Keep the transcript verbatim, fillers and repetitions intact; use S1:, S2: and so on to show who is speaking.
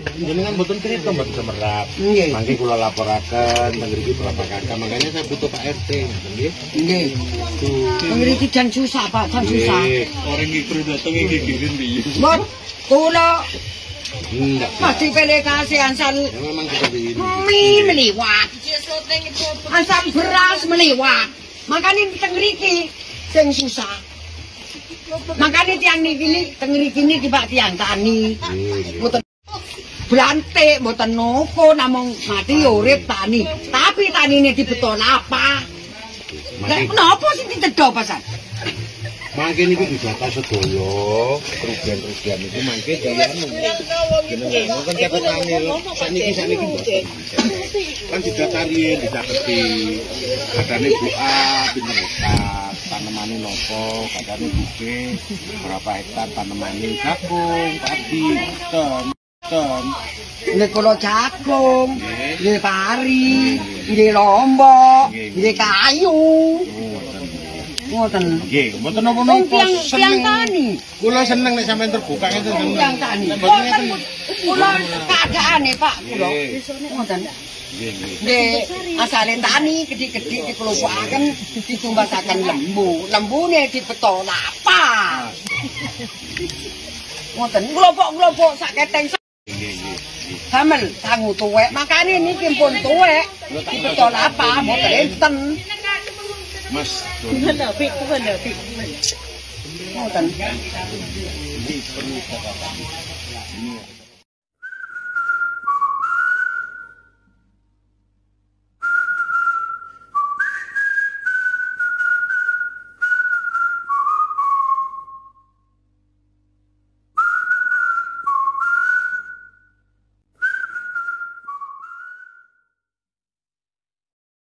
S1: jenengan mboten cerita mboten semerap. Mangke kula laporaken teng mriki berapa kakak, makanya saya butuh Pak R T, nggih. Nggih.
S2: Teng mriki jan susah, Pak, jan susah.
S1: Orang iki kru dateng iki girin piye?
S2: Mbot, kula
S1: Enggak.
S2: pasti pilih kasih ansal.
S1: Ya memang seperti ini.
S2: Mie meliwat. Ansal beras meliwat. Makanya teng mriki sing susah. Makanya tiang niki teng mriki niki Pak tiang tani. Mboten Blantik, mboten nopo namung mati urip tani. Tapi tanine dibeto apa? Lek napa sing dicedhok pasan?
S1: Mangke niku didata sedaya kerugian-kerugian niku mangke daya anu. Jenengan kan catetane sakniki sakniki mboten. Kan didata riyen dicateti. Kadane Bu A pinten hektar, tanemane nopo, kadane Bu B berapa hektar tanemane jagung, padi, ten, ten.
S2: Nek kula jagung, nggih pari, nggih lombok, nggih kayu. Ngoten.
S1: Nggih, mboten napa-napa
S2: Tiang tani.
S1: Kula seneng nek sampean terbuka ngeten seneng.
S2: Tiang tani. Mboten kula keadaane Pak kula. Ngoten.
S1: Nggih, nggih.
S2: Nggih, asale tani gedhi-gedhi dikelompokaken ditumbasaken lembu. Lembune dibeto lapa. Ngoten, kelompok-kelompok sak keteng.
S1: Nggih, nggih.
S2: Hamel sangu tuwek, makane niki pun tuwek dibeto lapa mboten enten.
S1: Mas,
S3: Gimana, Pik? Gimana, Pik?
S2: Ngoten.
S1: ini perlu catatan. Ini